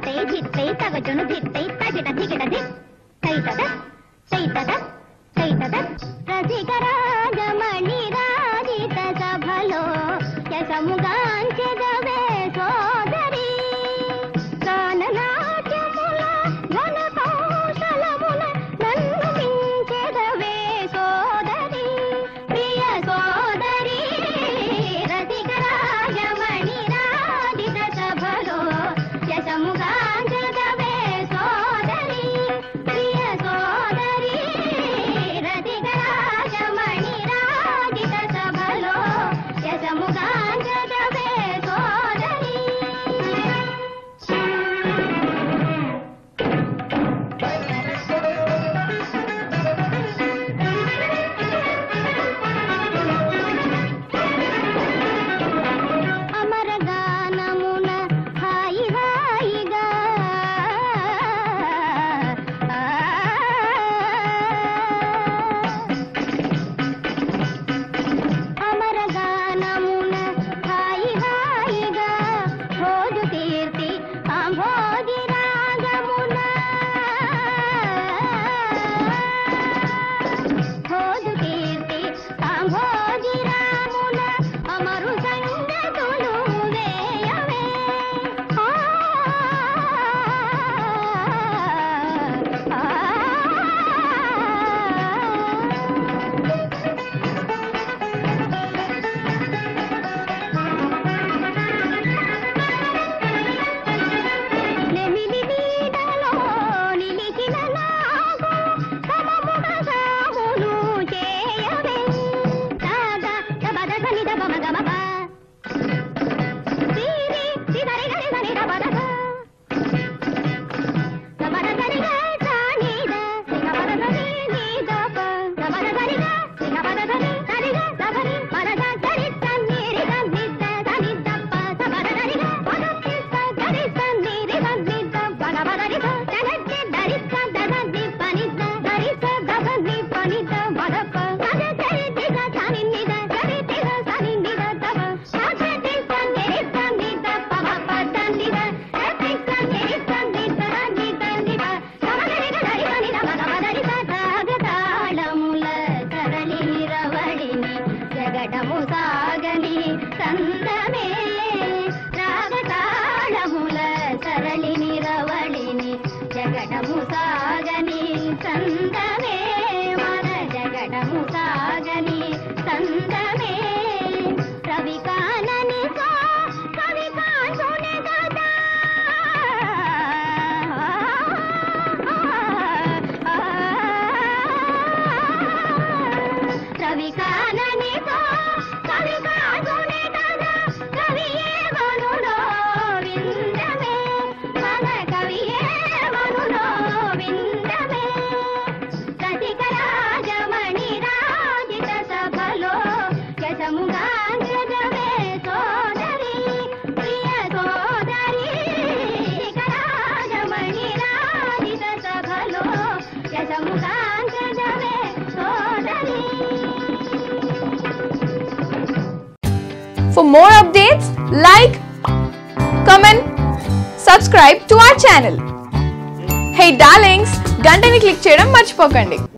జిత్తై జిత్తై తగజును జిత్తై తగిట దిగిట దిక్ తైతద తైతద తైతద రసికరాజమణి రాజిత సభలో యశముగాంచెదవే సోదరి గాననాట్యముల ఘన కౌశలముల నన్ను మించెదవే సోదరి ప్రియ సోదరి రసికరాజమణి రాజిత సభలో యశముగాంచెదవే సోదరి ప్రియ సోదరి రసికరాజమణి రాజిత సభలో యశముగాంచెదవే సోదరి అమరగానమున హాయి హాయిగా అమరగానమున హాయి హాయిగా భోజు కీర్తి ఆంభోజి రాగమున భోజు కీర్తి ఆంభోజి రామున అమరు సంగతులు వేయవే నెమిలి నీడలో నిలిచిన నాకు సమముగ సామును చేయవే సాగా దబద సని దబ మగ మగ సిరి సిదరి గరి సని దబద దబద సరిగ సానిద సిగబద సని నీదప దబద సరిగ సిగబద సని సరిగ దబని పదద సరి సన్నిరి సన్నిద సని దప్ప సబద సరిగ పదపిస్త గరి సన్నిరి సన్నిద బగబదరి సనజ్జి దరిస్త దదని పనిద దరిస్త దదని పనిద బదప సద సరి దిగ సని నిద సరి దిగ సని నిద దబ సదతి సన్నిరి సన్నిద పబప సన్నిద ఎతి సన్నిరి సన్నిద నిద నిద సమగరిగ దరి సని దబ దబదరి సదాగతాళముల తరలి రవళిని జగడము సాగని సందమే రాగతాళముల తరలిని రవళిని జగడము సాగని సందమే మన జగడము సాగని సందమే రవి కానని కవి కాసునే కదా రవి కానని కవి కాసునే కదా కవియే వనులో విందమే మన కవియే వనులో విందమే రసికరాజమణి రాజిత సభలో యశముగాంచెదవే సోదరి ప్రియ సోదరి రసికరాజమణి రాజిత సభలో యశముగాంచెదవే సోదరి. For more updates, like, comment, subscribe to our channel. Hey darlings, గంటని click చేయడం మర్చిపోకండి.